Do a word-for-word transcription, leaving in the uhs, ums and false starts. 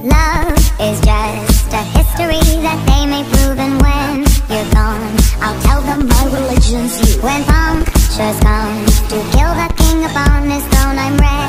Love is just a history that they may prove, and when you're gone, I'll tell them my religion's you. When punctures come to kill the king upon his throne, I'm ready